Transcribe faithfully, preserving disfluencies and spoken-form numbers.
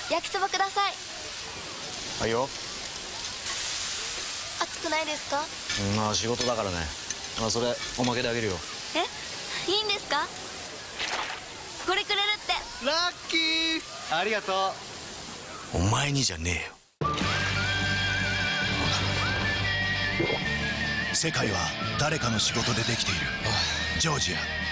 焼きそばください。 はいよ。 熱くないですか？ まあ仕事だからね。まあそれおまけであげるよ。 え、いいんですか？これくれるって。 ラッキー、ありがとう。 お前にじゃねえよ。 世界は誰かの仕事でできている。ジョージア